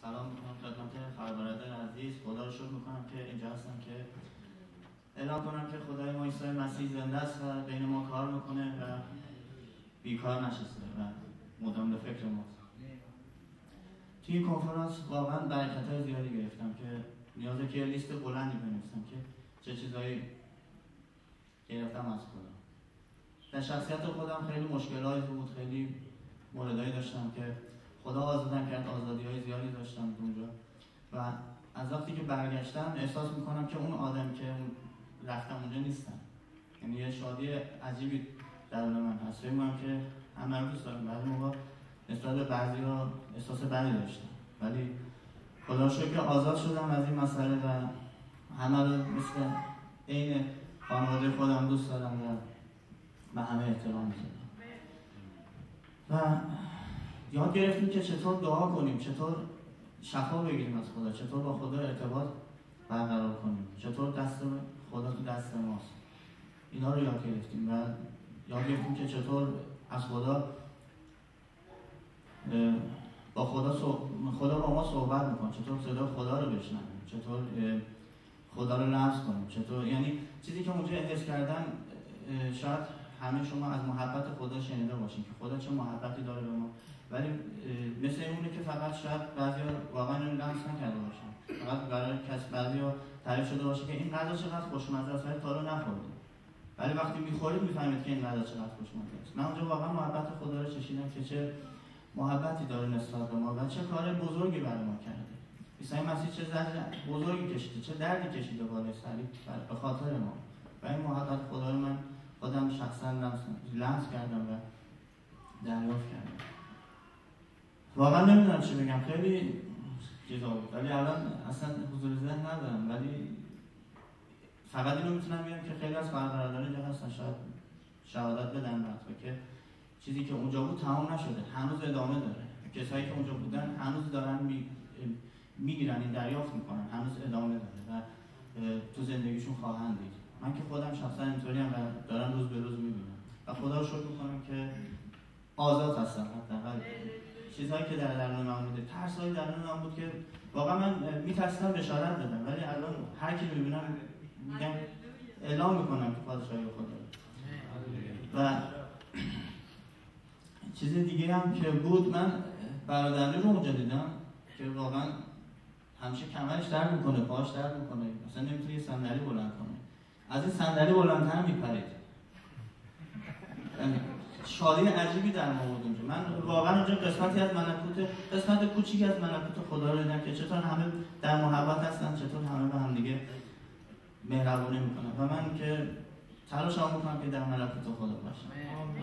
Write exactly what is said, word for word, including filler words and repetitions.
سلام میکنم خدمت خبرنگار عزیز. خدا رو شکر میکنم که اینجا هستم که اعلام کنم که خدای ما عیسی مسیح زنده است و بین ما کار میکنه و بیکار نشسته و مدام به فکر ماست. توی این کنفرانس واقعا برکت‌های زیادی گرفتم که نیازه که لیست بلندی بنویسم که چه چیزایی گرفتم از خدا. در شخصیت خودم خیلی مشکلایی بود، خیلی موردایی داشتم که خدا آزادم کرد، آزادی‌های زیادی داشتم اونجا و از وقتی که برگشتم احساس میکنم که اون آدم که رفتم اونجا نیستم. یعنی یه شادی عجیبی درون من هست. فکر می‌کنم که همه رو دوست دارم. بعضی موقع نسبت به بعضی‌ها احساس بدی داشتم، ولی خدا رو شکر آزاد شدم از این مسئله و همه رو مثل عین خانواده خودم دوست دارم و به همه احترام می‌ذارم. و یاد گرفتیم که چطور دعا کنیم، چطور شفا بگیریم از خدا، چطور با خدا ارتباط برقرار کنیم، چطور دست خدا تو دست ماست. اینا رو یاد گرفتیم و یاد گرفتیم که چطور از خدا با خدا خدا با ما صحبت میکنه، چطور صدا خدا رو بشنویم، چطور خدا رو لمس کنیم، چطور یعنی چیزی که اونجا حس کردم شاید همه شما از محبت خدا شنیده باشین که خدا چه محبتی داره به ما، ولی مثل اونه که فقط شاید بعضیا واقعا اینو لمس نکرده باشن، فقط برای کس بعضیا تعریف شده باشه که این غذا چقدر خوشمزه است ولی تا رو نخوردید، ولی وقتی میخورید میفهمید که این غذا چقدر خوشمزه است. من اونجا واقعا محبت خدا رو چشیدم که چه محبتی داره نسبت به ما و چه کار بزرگی برای ما کرده. عیسی مسیح چه زحمت بزرگی کشیده، چه دردی کشیده بالای صلیب به خاطر ما و این محبت خدا رو من خودم شخصا لمس لمس کردم و دریافت کردم. واقعا نمیدونم چی بگم، خیلی چیزا بود ولی الان اصلا حضور ذهن ندارم، ولی فقط اینو میتونم بگم که خیلی از برادران اینجا هستن شاید شهادت بدن و که چیزی که اونجا بود تمام نشده، هنوز ادامه داره. کسایی که اونجا بودن هنوز دارن می میگیرن، این دریافت میکنن، هنوز ادامه داره و تو زندگیشون خواهند دید. من که خودم شخصا اینطوریم و دارم روز به روز میبینم و خدا رو شکر میکنم که آزاد هستم. حداقل چیزهایی که در درون من بوده، ترسایی درون من بود که واقعا من میترسیدم بشارت بدم، ولی الان هر کی میبینم میگم اعلام میکنم که پادشاهی خدا. و چیز دیگه هم که بود، من برادرلی رو اونجا دیدم که واقعا همیشه کمرش درد میکنه، پاش درد میکنه، مثلا نمیتونه یه صندلی بلند کنه، از این صندلی بلندتر میپرید. شادی عجیبی در ما بود اونجا. من واقعا اونجا قسمتی از ملکوت، قسمت کوچیکی از ملکوت خدا رو دیدم که چطور همه در محبت هستن، چطور همه به هم دیگه مهربانی میکنن و من که تلاشم میکنم که در ملکوت خدا باشم.